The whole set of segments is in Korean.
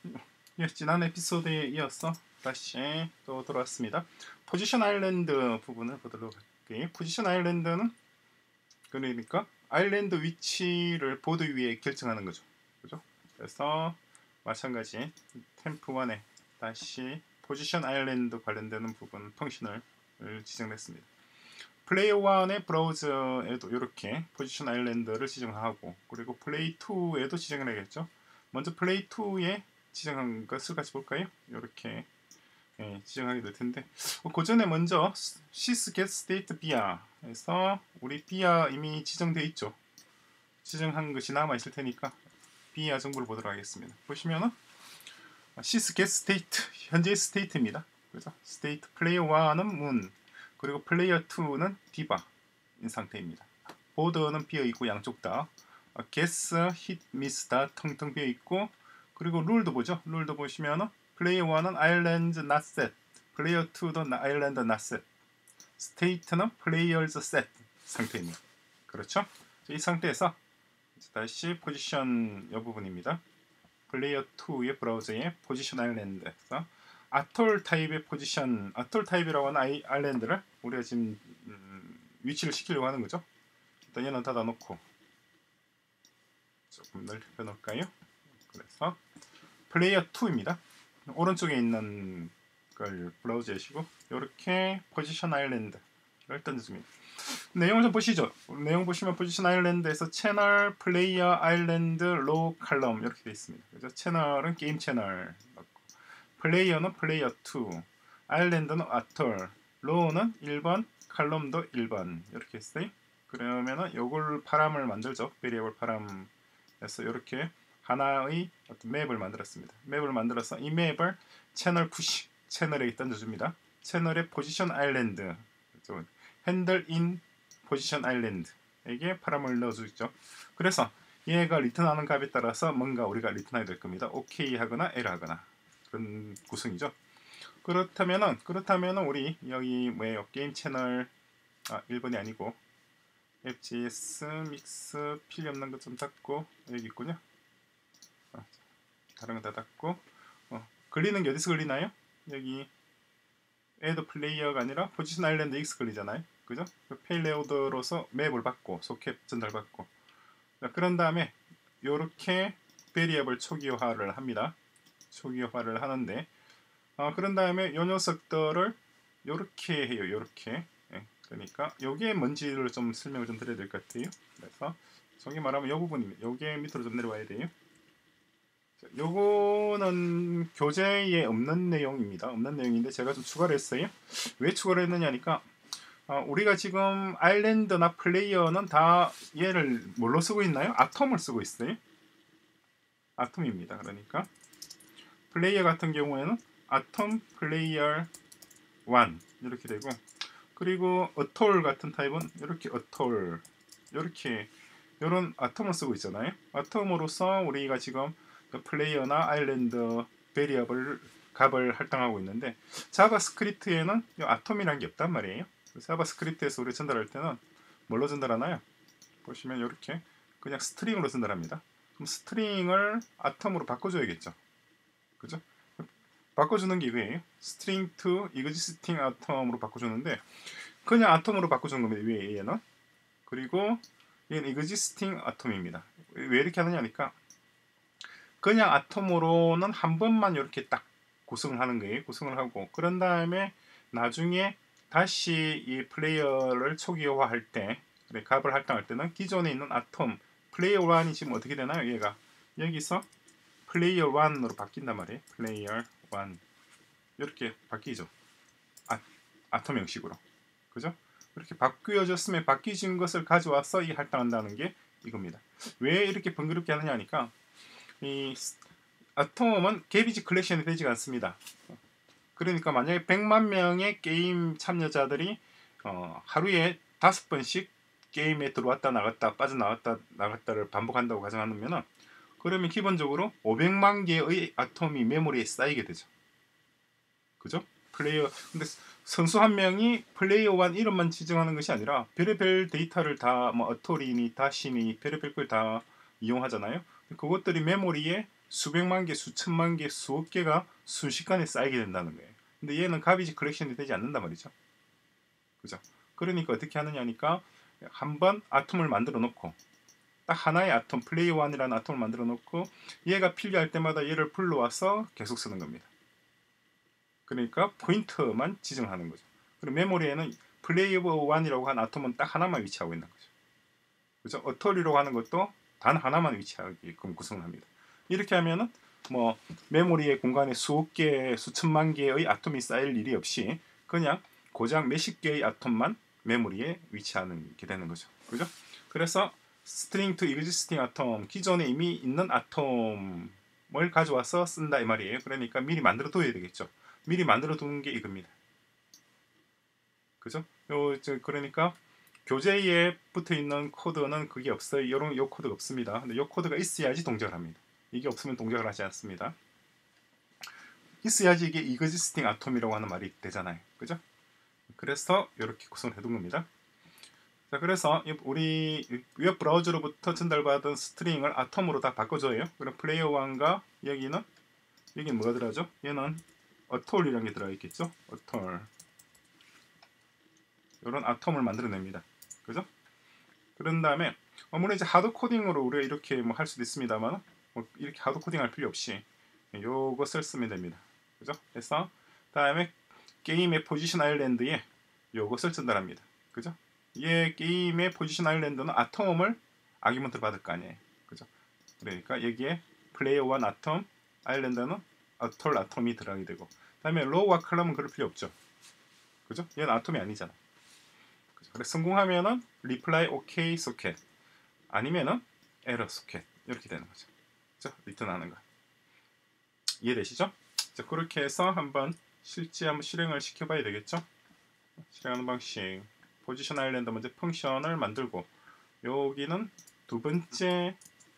예, 지난 에피소드에 이어서 다시 또 돌아왔습니다. 포지션 아일랜드 부분을 보도록 할게요. 포지션 아일랜드는 그러니까 아일랜드 위치를 보드 위에 결정하는 거죠. 그죠? 그래서 마찬가지 템프 1에 다시 포지션 아일랜드 관련되는 부분 펑션을 지정했습니다. 플레이어 1의 브라우저에도 이렇게 포지션 아일랜드를 지정하고, 그리고 플레이 2에도 지정을 해야겠죠. 먼저 플레이 2에 지정한 것을 같이 볼까요? 이렇게 지정하게 될 텐데, 그 전에 먼저 sys get state beer 에서 우리 beer 이미 지정되어 있죠. 지정한 것이 남아 있을 테니까 beer 정보를 보도록 하겠습니다. 보시면은 sys get state 현재 스테이트입니다. 그래서 state player 1은 moon, 그리고 플레이어 2는 디바인 상태입니다. 보드는 비어 있고 양쪽 다 guess, hit, miss 다 텅텅 비어 있고, 그리고 룰도 보죠. 룰도 보시면은 플레이어 1은 island not set, 플레이어 2도 island not set, state는 players set 상태입니다. 그렇죠? 이 상태에서 다시 포지션 이 부분입니다. 플레이어 2의 브라우저의 포지션 아일랜드에서 아톨 타입의 포지션, 아톨 타입이라고 하는 아일랜드를 우리가 지금 위치를 시키려고 하는 거죠. 일단 얘는 닫아놓고 조금 넓혀 놓을까요? 그래서 플레이어 2입니다. 오른쪽에 있는 걸 브라우저이시고 이렇게 포지션 아일랜드를 던져줍니다. 내용을 좀 보시죠. 내용 보시면 포지션 아일랜드에서 채널, 플레이어 아일랜드, 로우 칼럼 이렇게 되어 있습니다. 그래서 채널은 게임 채널, 플레이어는 플레이어 2, 아일랜드는 아톨, 로우는 1번, 칼럼도 1번 이렇게 했어요. 그러면은 요걸 파람을 만들죠. 베리어블 파람에서 이렇게 하나의 어떤 맵을 만들었습니다. 맵을 만들어서 이 맵을 채널 푸시, 채널에 던져줍니다. 채널의 포지션 아일랜드, 핸들 인 포지션 아일랜드에게 파람을 넣어주죠. 그래서 얘가 리턴하는 값에 따라서 뭔가 우리가 리턴하게 될 겁니다. OK 하거나 L 하거나 그런 구성이죠. 그렇다면은 우리 여기 뭐예요? 게임 채널 1번이 아니고 FGS 믹스 필요 없는 것 좀 닫고, 여기 있군요. 다른 거 다 닫고, 걸리는 게 어디서 걸리나요? 여기 add 플레이어가 아니라 포지션 아일랜드 X 걸리잖아요. 그죠? 페일레오더로서 맵을 받고 소켓 전달받고, 그런 다음에 이렇게 베리어블 초기화를 합니다. 초기화를 하는데 그런 다음에 요 녀석들을 요렇게 해요. 요렇게. 그러니까 요게 뭔지를 좀 설명을 좀 드려야 될 것 같아요. 그래서 정확히 말하면 요 부분입니다. 요게 밑으로 좀 내려와야 돼요. 요거는 교재에 없는 내용입니다. 없는 내용인데 제가 좀 추가를 했어요. 왜 추가를 했느냐니까 우리가 지금 아일랜드나 플레이어는 다 얘를 뭘로 쓰고 있나요? 아톰을 쓰고 있어요. 아톰입니다. 그러니까 플레이어 같은 경우에는 아톰 플레이어 1 이렇게 되고, 그리고 어톨 같은 타입은 이렇게 어톨, 이렇게 이런 아톰을 쓰고 있잖아요. 아톰으로서 우리가 지금 플레이어나 아일랜드 베리어블 값을 할당하고 있는데, 자바스크립트에는 아톰이라는 게 없단 말이에요. 자바스크립트에서 우리 전달할 때는 뭘로 전달하나요? 보시면 이렇게 그냥 스트링으로 전달합니다. 그럼 스트링을 아톰으로 바꿔줘야겠죠. 그죠? 바꿔주는 게 이거예요. string to existing atom으로 바꿔주는데, 그냥 아톰으로 바꿔주는 겁니다. 위에 얘는. 그리고 얘는 existing atom입니다. 왜 이렇게 하느냐니까, 그냥 아톰으로는 한 번만 이렇게 딱 구성을 하는 거예요. 구성을 하고, 그런 다음에 나중에 다시 이 플레이어를 초기화할 때, 값을 할당할 때는 기존에 있는 아톰 플레이어 1이 지금 어떻게 되나요? 얘가 여기서 플레이어 1으로 바뀐단 말이에요. 플레이어 1 이렇게 바뀌죠. 아톰 형식으로. 그죠? 이렇게 바뀌어졌으면 바뀌진 것을 가져와서 이 할당한다는 게 이겁니다. 왜 이렇게 번거롭게 하느냐니까, 이 아톰은 게비지 컬렉션이 되지 않습니다. 그러니까 만약에 100만 명의 게임 참여자들이 하루에 5번씩 게임에 들어왔다 나갔다 빠져나왔다 나갔다를 반복한다고 가정하면, 그러면 기본적으로 500만 개의 아톰이 메모리에 쌓이게 되죠. 그죠? 플레이어, 근데 선수 한 명이 플레이어 1 이름만 지정하는 것이 아니라 별의별 데이터를 다 어토리니 다시니 별의별 걸 다 이용하잖아요. 그것들이 메모리에 수백만 개, 수천만 개, 수억 개가 순식간에 쌓이게 된다는 거예요. 근데 얘는 가비지 컬렉션이 되지 않는단 말이죠. 그죠? 그러니까 어떻게 하느냐니까 한번 아톰을 만들어 놓고 딱 하나의 아톰, 플레이어 1이라는 아톰을 만들어 놓고 얘가 필요할 때마다 얘를 불러와서 계속 쓰는 겁니다. 그러니까 포인트만 지정하는 거죠. 그리고 메모리에는 플레이어 1이라고 하는 아톰은 딱 하나만 위치하고 있는 거죠. 그죠? 어토리라고 하는 것도 단 하나만 위치하게끔 구성을 합니다. 이렇게 하면은 뭐 메모리의 공간에 수억 개, 수천만 개의 아톰이 쌓일 일이 없이 그냥 고작 몇십 개의 아톰만 메모리에 위치하는 게 되는 거죠. 그죠? 그래서 string to existing atom, 기존에 이미 있는 아톰을 가져와서 쓴다 이 말이에요. 그러니까 미리 만들어 둬야 되겠죠. 미리 만들어 두는 게 이겁니다. 그죠? 그러니까 교재에 붙어 있는 코드는 그게 없어요. 요 코드가 없습니다. 근데 요 코드가 있어야지 동작을 합니다. 이게 없으면 동작을 하지 않습니다. 있어야지 이게 existing atom이라고 하는 말이 되잖아요. 그죠? 그래서 이렇게 구성을 해둔 겁니다. 자, 그래서 우리 웹 브라우저로부터 전달받은 스트링을 아톰으로 다 바꿔줘요. 그럼 플레이어 1과 여기는 뭐가 들어가죠? 얘는 어톨이라는 게 들어가 있겠죠? 어톨. 이런 아톰을 만들어냅니다. 그죠? 그런 다음에 물론 이제 하드 코딩으로 우리가 이렇게 뭐 할 수도 있습니다만 뭐 이렇게 하드 코딩 할 필요 없이 요것을 쓰면 됩니다. 그죠? 그래서 다음에 게임의 포지션 아일랜드에 요것을 전달합니다. 그죠? 이 게임의 포지션 아일랜드는 아톰을 아규먼트를 받을 거 아니에요. 그죠? 그러니까 여기에 플레이어 1 아톰 아일랜드는 어톨 아톰이 들어가게 되고 다음에 로우와 컬럼은 그럴 필요 없죠. 그죠? 얘는 아톰이 아니잖아. 그래서 성공하면은 reply OK socket 아니면은 error socket 이렇게 되는 거죠. 그죠? 리턴하는 거. 이해되시죠? 자, 그렇게 해서 한번 실제 한번 실행을 시켜봐야 되겠죠? 실행하는 방식. 포지션 아일랜드 먼저 펑션을 만들고 여기는 두 번째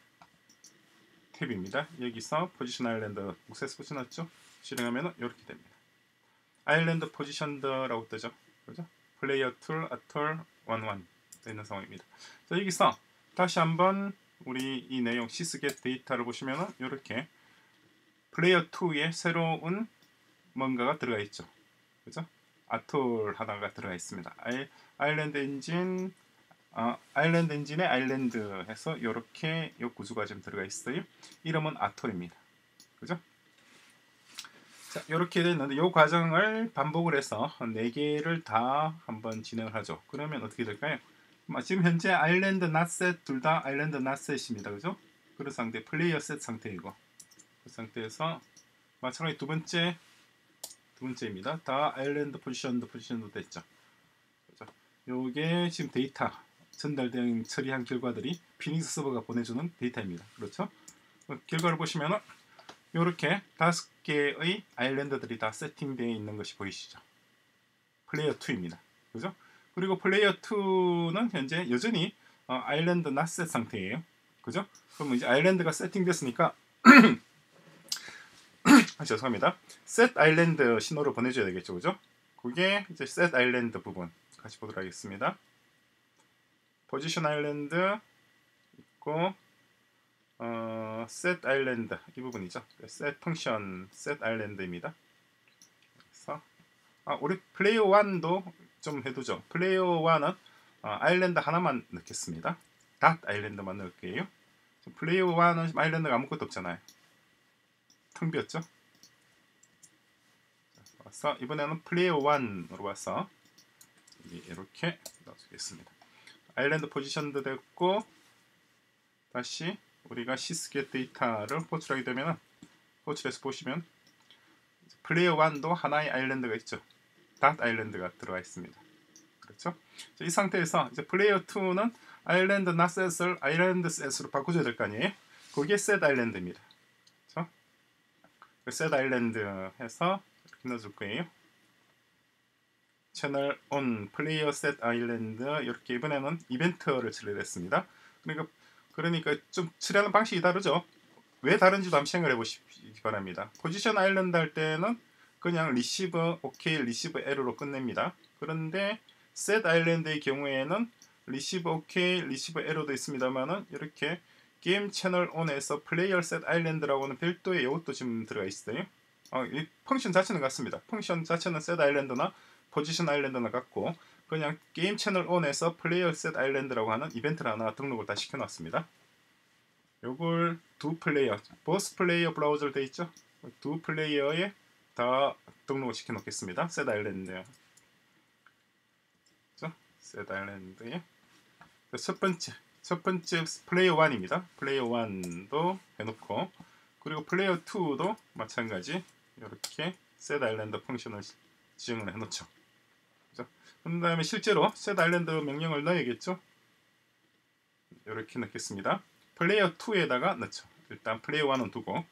탭입니다. 여기서 포지션 아일랜드 목세스 붙여놨죠? 실행하면은 이렇게 됩니다. 아일랜드 포지션드라고 뜨죠? 그죠? 플레이어 툴 아톨 11 되는 상황입니다. 자, 여기서 다시 한번 우리 이 내용 시스겟 데이터를 보시면은 이렇게 플레이어 2에 새로운 뭔가가 들어가 있죠. 그죠? 아톨 하나가 들어가 있습니다. 아일랜드 엔진 아일랜드 엔진에 아일랜드 해서 이렇게 이 구조가 좀 들어가 있어요. 이름은 아톨입니다. 그죠? 자, 이렇게 됐는데 이 과정을 반복을 해서 4개를 다 한번 진행을 하죠. 그러면 어떻게 될까요? 지금 현재 아일랜드 낫셋 둘 다 아일랜드 낫셋입니다. 그죠? 그런 상태 플레이어 셋 상태이고 그 상태에서 마찬가지 두 번째입니다. 다 아일랜드 포지션도 됐죠. 그죠? 요게 지금 데이터 전달된 처리한 결과들이 피닉스 서버가 보내주는 데이터입니다. 그렇죠? 결과를 보시면은 이렇게 5개의 아일랜드들이 다 세팅되어 있는 것이 보이시죠? 플레이어 2입니다. 그죠? 그리고 플레이어 2는 현재 여전히 아일랜드 낫셋 상태예요. 그죠? 그럼 이제 아일랜드가 세팅됐으니까 죄송합니다. set 아일랜드 신호를 보내줘야 되겠죠, 그죠? 그게 이제 set 아일랜드 부분 같이 보도록 하겠습니다. 포지션 아일랜드 있고 set 아일랜드 이 부분이죠. set 펑션 set 아일랜드입니다. 그래서 우리 플레이어 1도 좀 해두죠. 플레이어 1은 아일랜드 하나만 넣겠습니다. 닷 아일랜드만 넣을게요. 플레이어 1은 아일랜드가 아무것도 없잖아요. 텅 비었죠? 와서 이번에는 플레이어 1으로 와서 이렇게 넣어주겠습니다. 아일랜드 포지션도 됐고 다시 우리가 시스겟 데이터를 호출하게 되면 호출해서 보시면 플레이어 1도 하나의 아일랜드가 있죠. 닷 아일랜드가 들어가 있습니다. 그렇죠? 이 상태에서 이제 플레이어 2는 아일랜드 낫셋을 아일랜드 셋으로 바꿔줘야 될 거 아니에요? 그게 셋 아일랜드입니다. 그렇죠? 셋 아일랜드 해서 이렇게 넣어줄 거예요. 채널 온 플레이어 셋 아일랜드 이렇게 이번에는 이벤트를 처리했습니다. 그러니까 좀 처리하는 방식이 다르죠. 왜 다른지도 한번 생각해 보시기 바랍니다. 포지션 아일랜드 할 때는 그냥 리시브 오케이 리시브 에러로 끝냅니다. 그런데 셋 아일랜드의 경우에는 리시브 오케이 리시브 에러도 있습니다만은 이렇게 게임 채널 on에서 플레이어 셋 아일랜드라고 하는 별도의 이것도 지금 들어가 있어요. 이 펑션 자체는 같습니다. 펑션 자체는 셋 아일랜드나 포지션 아일랜드나 같고 그냥 게임 채널 on에서 플레이어 셋 아일랜드라고 하는 이벤트를 하나 등록을 다 시켜놨습니다. 요걸 두 플레이어, 보스 플레이어 브라우저로 되어 있죠. 두 플레이어에 다 등록을 시켜놓겠습니다. 셋 아일랜드, 셋 아일랜드에 첫 번째 플레이어 1입니다. 플레이어 1도 해놓고 그리고 플레이어 2도 마찬가지 이렇게 셋 아일랜드 펑션을 지정을 해놓죠. 그 다음에 실제로 셋 아일랜드 명령을 넣어야겠죠. 이렇게 넣겠습니다. 플레이어 2에다가 넣죠. 일단 플레이어 1은 두고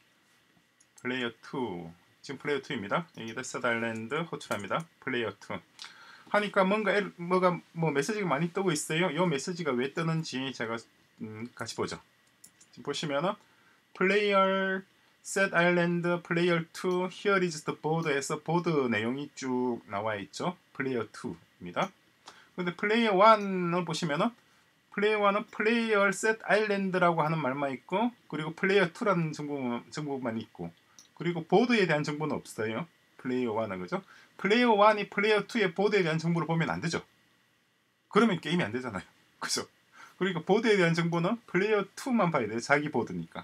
플레이어 2 지금 플레이어 2입니다. 여기다 셋 아일랜드 호출합니다. 플레이어 2 하니까 뭐가 메시지가 많이 뜨고 있어요. 이 메시지가 왜 뜨는지 제가 같이 보죠. 지금 보시면은 플레이어 set island player 2 here is the board에서 보드 내용이 쭉 나와 있죠. 플레이어 2입니다. 근데 플레이어 1을 보시면은 플레이어 1은 플레이어 set island라고 하는 말만 있고 그리고 플레이어 2라는 정보만 있고 그리고 보드에 대한 정보는 없어요. 플레이어 1은 그죠? 플레이어 1이 플레이어 2의 보드에 대한 정보를 보면 안 되죠. 그러면 게임이 안 되잖아요. 그죠? 그러니까 보드에 대한 정보는 플레이어 2만 봐야 돼요. 자기 보드니까.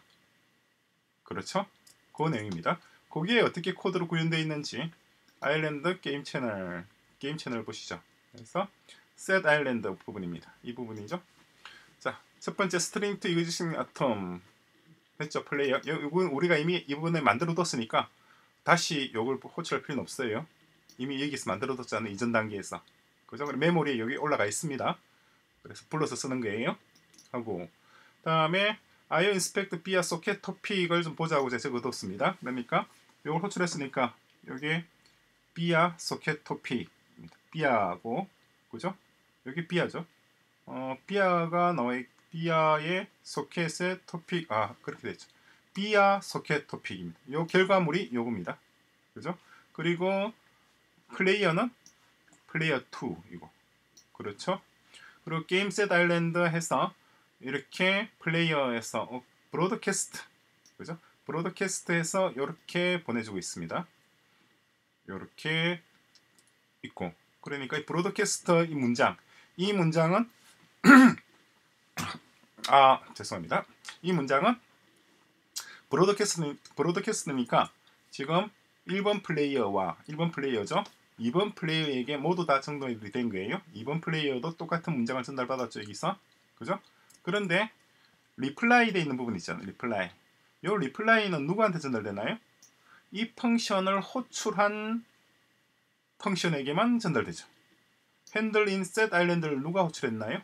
그렇죠? 그 내용입니다. 거기에 어떻게 코드로 구현되어 있는지 아일랜드 게임 채널 보시죠. 그래서 set 아일랜드 부분입니다. 이 부분이죠. 자, 첫 번째 string to existing atom 했죠. 플레이어. 이건 우리가 이미 이 부분을 만들어 뒀으니까 다시 이걸 호출할 필요는 없어요. 이미 여기서 만들어뒀잖아요. 이전 단계에서. 그죠? 메모리에 여기 올라가 있습니다. 그래서 불러서 쓰는 거예요. 하고 다음에 IO inspect via socket topic을 좀 보자고 제가 적어뒀습니다. 그러니까 이걸 호출했으니까 여기 via socket topic입니다. via고 그죠? 여기 via죠. via가 via의 소켓의 topic 그렇게 됐죠. via socket topic입니다. 요 결과물이 요겁니다. 그죠? 그리고 플레이어는 플레이어 2이고 그렇죠? 그리고 게임 셋 아일랜드 해서 이렇게 플레이어에서 브로드캐스트 그죠? 브로드캐스트에서 이렇게 보내주고 있습니다. 이렇게 있고 그러니까 이 브로드캐스트 이 문장은 죄송합니다. 이 문장은 브로드캐스트니까 지금 1번 플레이어죠. 2번 플레이어에게 모두 다 전달이 된 거예요. 2번 플레이어도 똑같은 문장을 전달받았죠. 여기서. 그죠? 그런데 리플라이 돼 있는 부분 있잖아요. 리플라이. 이 리플라이는 누구한테 전달되나요? 이 펑션을 호출한 펑션에게만 전달되죠. 핸들 인셋 아일랜드를 누가 호출했나요?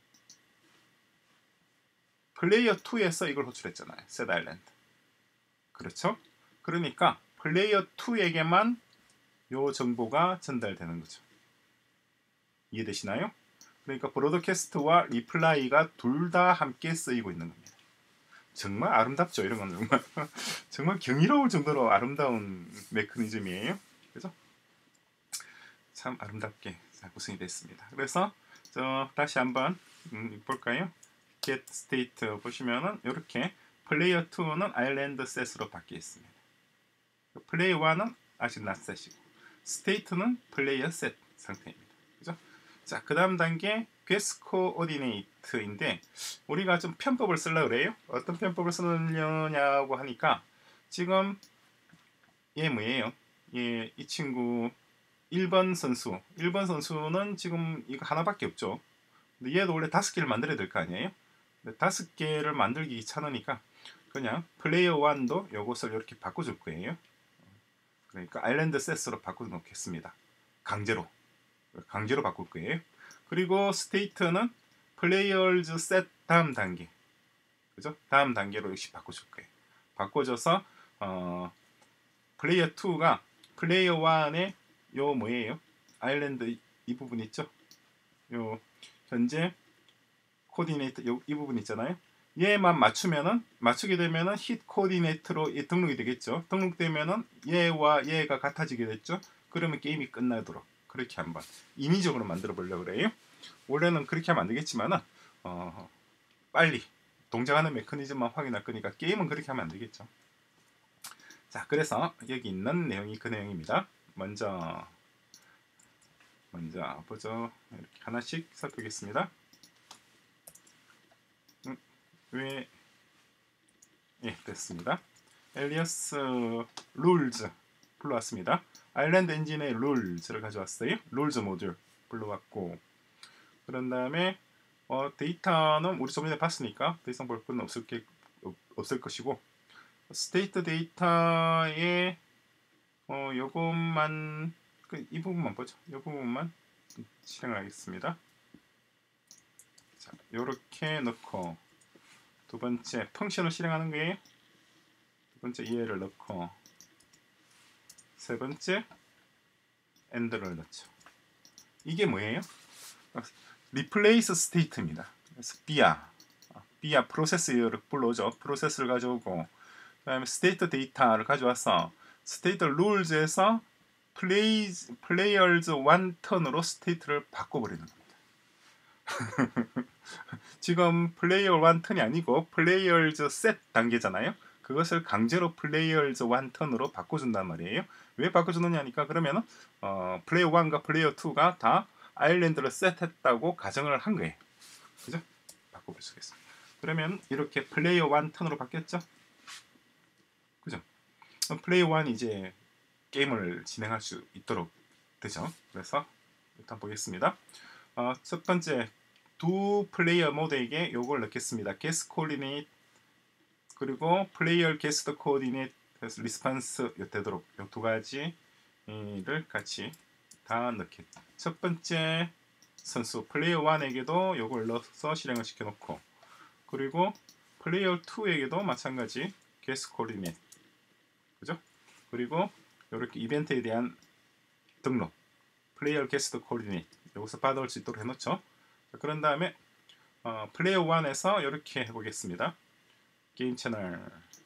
플레이어 2에서 이걸 호출했잖아요. set 아일랜드. 그렇죠? 그러니까 플레이어 2에게만 요 정보가 전달되는 거죠. 이해되시나요? 그러니까 브로드캐스트와 리플라이가 둘 다 함께 쓰이고 있는 겁니다. 정말 아름답죠. 이런 건 정말 정말 경이로울 정도로 아름다운 메커니즘이에요. 그죠? 참 아름답게 구성이 됐습니다. 그래서 다시 한번 볼까요? get state 보시면은 이렇게 플레이어 2는 아일랜드 셋으로 바뀌어 있습니다. 플레이어 1은 아직 not set이고 state는 플레이어 셋 상태입니다. 그죠? 자, 그 다음 단계 guess coordinate인데 우리가 좀 편법을 쓰려고 그래요. 어떤 편법을 쓰려냐고 하니까 지금 얘 뭐예요? 이 친구 1번 선수는 지금 이거 하나밖에 없죠. 근데 얘도 원래 5개를 만들어야 될 거 아니에요? 5개를 만들기 귀찮으니까 그냥 플레이어 1도 요것을 이렇게 바꿔줄 거예요. 그러니까 아일랜드 셋으로 바꿔놓겠습니다. 강제로 바꿀 거예요. 그리고 스테이트는 플레이어즈 셋 다음 단계 그죠? 다음 단계로 역시 바꿔줄 거예요. 바꿔줘서 플레이어 2가 플레이어 1의 요 뭐예요? 아일랜드 이 부분 있죠? 요 현재 코디네이터 이 부분 있잖아요. 얘만 맞추게 되면은 힛 코디네이트로 등록이 되겠죠. 등록되면은 얘와 얘가 같아지게 됐죠. 그러면 게임이 끝나도록 그렇게 한번 인위적으로 만들어 보려고 그래요. 원래는 그렇게 하면 안 되겠지만은 빨리 동작하는 메커니즘만 확인할 거니까 게임은 그렇게 하면 안 되겠죠. 자, 그래서 여기 있는 내용이 그 내용입니다. 먼저 보죠. 이렇게 하나씩 살펴보겠습니다. 왜 예, 됐습니다. 엘리어스 룰즈 불러왔습니다. 아일랜드 엔진의 룰즈를 가져왔어요. 룰즈 모듈 불러왔고, 그런 다음에 데이터는 우리 저번에 봤으니까 더 이상 볼 건 없을 것이고, 스테이트 데이터에 요것만 이 부분만 보죠. 이 부분만 실행하겠습니다. 자, 요렇게 넣고 두 번째 펑션을 실행하는 거예요. 두 번째 EL을 넣고 세 번째 AND를 넣죠. 이게 뭐예요? 리플레이스 스테이트입니다. 그래서 비아 프로세스를 불러오죠. 프로세스를 가져오고, 그 다음에 스테이트 데이터를 가져와서 스테이트 룰즈에서 플레이어즈 1 턴으로 스테이트를 바꿔버리는 겁니다. 지금 플레이어 1 턴이 아니고 플레이어즈 셋 단계잖아요. 그것을 강제로 플레이어즈 1 턴으로 바꿔준단 말이에요. 왜 바꿔주느냐니까, 그러면은 플레이어 1과 플레이어 2가 다 아일랜드를 셋했다고 가정을 한 거예요. 그죠? 바꿔볼 수 있겠습니다. 그러면 이렇게 플레이어 1 턴으로 바뀌었죠? 그죠? 플레이어 1 이제 게임을 진행할 수 있도록 되죠. 그래서 일단 보겠습니다. 첫 번째 두 플레이어 모드에게 요걸 넣겠습니다. 게스트 코디네이트 그리고 플레이어 게스트 코디네이트 리스폰스 되도록 요 두 가지를 같이 다 넣겠다. 첫 번째 선수 플레이어 1에게도 요걸 넣어서 실행을 시켜놓고, 그리고 플레이어 2에게도 마찬가지 게스트 코디네이트, 그죠? 그리고 이렇게 이벤트에 대한 등록 플레이어 게스트 코디네이트 여기서 받아올 수 있도록 해놓죠. 자, 그런 다음에 플레이어 1에서 이렇게 해보겠습니다. 게임 채널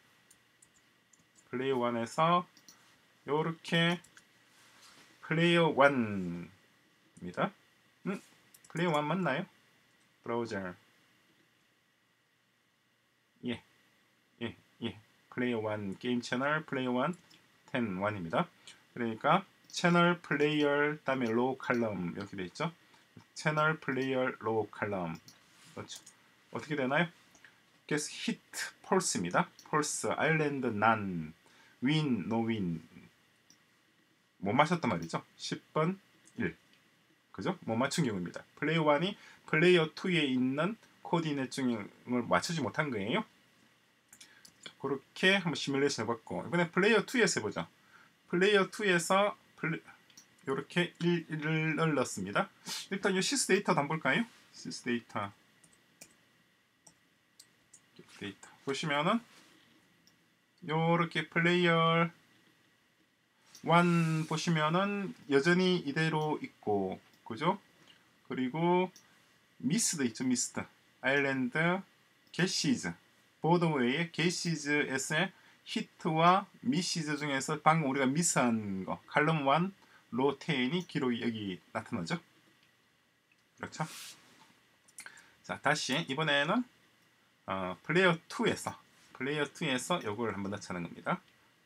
플레이어 1에서 이렇게 플레이어 1입니다. 플레이어 1 맞나요? 브라우저 예 플레이어 1 게임 채널 플레이어 1 10 1입니다. 그러니까 채널 플레이어 다음에 로우 칼럼 이렇게 돼 있죠. 채널 플레이어 로우 칼럼 그렇죠. 어떻게 되나요? 계속 히트 폴스입니다. 폴스 아일랜드 난 윈 노윈 못 맞췄단 말이죠. 10번 1 그죠? 못 맞춘 경우입니다. 플레이어 1이 플레이어 2에 있는 코디네이트 중을 맞추지 못한 거예요. 그렇게 한번 시뮬레이션 해봤고, 이번에 플레이어 2에서 해보죠. 플레이어 2에서 이렇게 1을 넣습니다. 일단 이 시스 데이터도 한번 볼까요? 시스 데이터 보시면은 요렇게 플레이어 1 보시면은 여전히 이대로 있고, 그죠? 그리고 미스도 있죠. 미스드 아일랜드 게시즈 보드웨이의 게시즈에서의 히트와 미시즈 중에서 방금 우리가 미스한 거 칼럼 1 로 10이 기록이 여기 나타나죠. 그렇죠? 자, 다시 이번에는 플레이어 2에서 요걸 한번 넣자는 겁니다.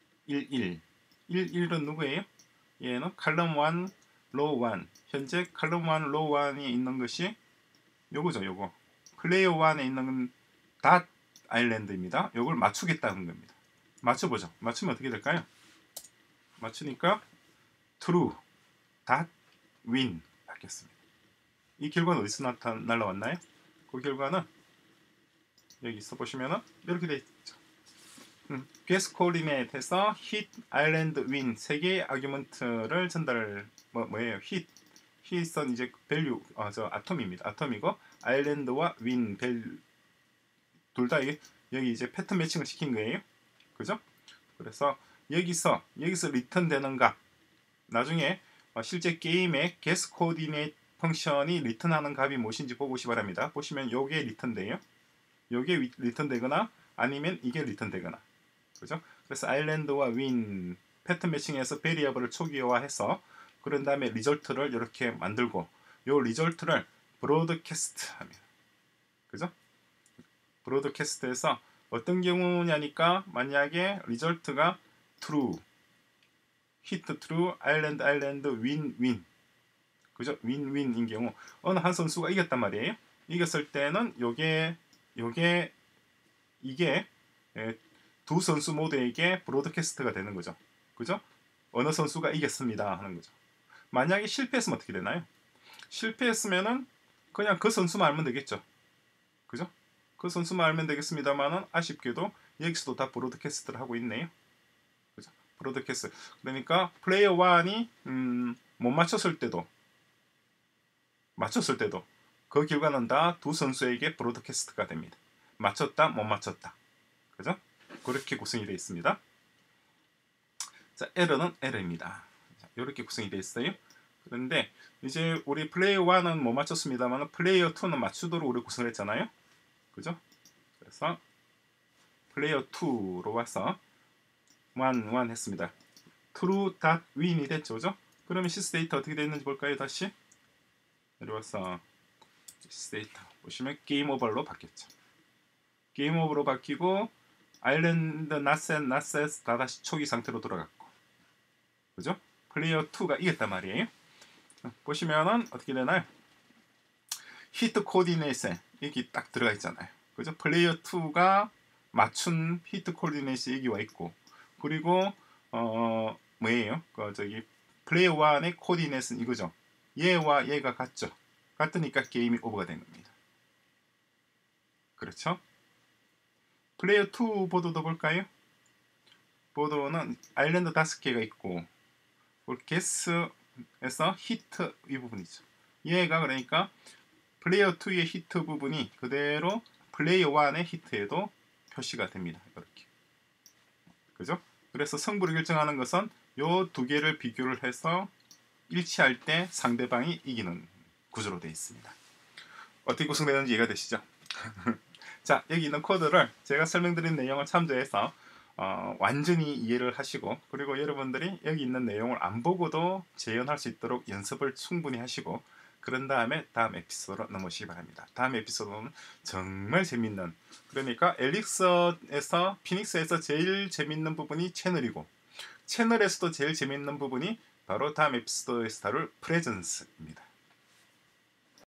11은 누구예요? 얘는 칼럼 1 로우 1 현재 칼럼 1 로우 1이 있는 것이 요거죠. 요거 플레이어 1에 있는 닷 아일랜드입니다. 요걸 맞추겠다는 겁니다. 맞춰보죠. 맞추면 어떻게 될까요? 맞추니까 true 닷 win 바뀌었습니다. 이 결과는 어디서 날라왔나요? 그 결과는 여기 있어 보시면은 이렇게 돼 있죠. 게스트 코디네이트에서 hit, island, win 세 개의 아규먼트를 전달 뭐예요? hit은 이제 밸류 저 아톰입니다. 아톰이고 아일랜드와 win 밸류 둘 다 여기 이제 패턴 매칭을 시킨 거예요. 그죠? 그래서 여기서 리턴 되는 값 나중에 실제 게임의 게스트 코디네이트 펑션이 리턴하는 값이 무엇인지 보고 싶 바랍니다. 보시면 요게 리턴돼요. 요게 리턴되거나 아니면 이게 리턴되거나, 그죠? 그래서 아일랜드와 윈 패턴 매칭해서 베리어블을 초기화해서 그런 다음에 리절트를 이렇게 만들고 요 리절트를 브로드캐스트 합니다. 그죠? 브로드캐스트에서 어떤 경우냐니까 만약에 리절트가 true, hit true, 아일랜드 윈 그죠? 윈인 경우 어느 한 선수가 이겼단 말이에요. 이겼을 때는 이게 두 선수 모두에게 브로드캐스트가 되는 거죠. 그죠? 어느 선수가 이겼습니다 하는 거죠. 만약에 실패했으면 어떻게 되나요? 실패했으면은 그냥 그 선수만 알면 되겠죠. 그죠? 그 선수만 알면 되겠습니다만은 아쉽게도 여기서도 다 브로드캐스트를 하고 있네요. 그죠? 브로드캐스트. 그러니까 플레이어 1이 못 맞췄을 때도 그 결과는 다 두 선수에게 브로드캐스트가 됩니다. 맞췄다, 못 맞췄다. 그죠? 그렇게 구성이 되어 있습니다. 자, 에러는 에러입니다. 이렇게 구성이 되어 있어요. 그런데 이제 우리 플레이어 1은 못 맞췄습니다만 플레이어 2는 맞추도록 우리 구성을 했잖아요. 그죠? 그래서 플레이어 2로 와서 완 했습니다. true.win이 됐죠. 그죠? 그러면 시스데이터 어떻게 됐는지 볼까요? 다시 내려와서 시스데이터 보시면 게임 오버로 바뀌었죠. 게임 오버로 바뀌고 아일랜드 낫셋 다다시 초기 상태로 돌아갔고 그죠? 플레이어 2가 이겼단 말이에요. 보시면은 어떻게 되나요? 히트 코디네이션 여기 딱 들어가 있잖아요. 그죠? 플레이어 2가 맞춘 히트 코디네이션 여기 와 있고 그리고 뭐예요? 저기 플레이어 1의 코디네이션 이거죠. 얘와 얘가 같죠. 같으니까 게임이 오버가 된 겁니다. 그렇죠? 플레이어 2 보드도 볼까요? 보드는 아일랜드 5개가 있고 게스에서 히트 이 부분이죠. 얘가 그러니까 플레이어 2의 히트 부분이 그대로 플레이어 1의 히트에도 표시가 됩니다. 이렇게. 그죠? 그래서 승부를 결정하는 것은 요 두 개를 비교를 해서 일치할 때 상대방이 이기는 구조로 되어 있습니다. 어떻게 구성되는지 이해가 되시죠? 자, 여기 있는 코드를 제가 설명드린 내용을 참조해서 완전히 이해를 하시고 그리고 여러분들이 여기 있는 내용을 안 보고도 재현할 수 있도록 연습을 충분히 하시고 그런 다음에 다음 에피소드로 넘어오시기 바랍니다. 다음 에피소드는 정말 재밌는 그러니까 엘릭서에서 피닉스에서 제일 재밌는 부분이 채널이고 채널에서도 제일 재밌는 부분이 바로 다음 에피소드에서 다룰 프레젠스입니다.